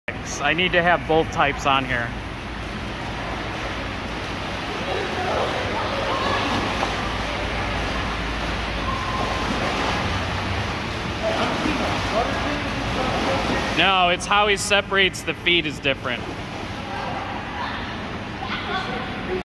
I need to have both types on here. No, it's how he separates the feet is different.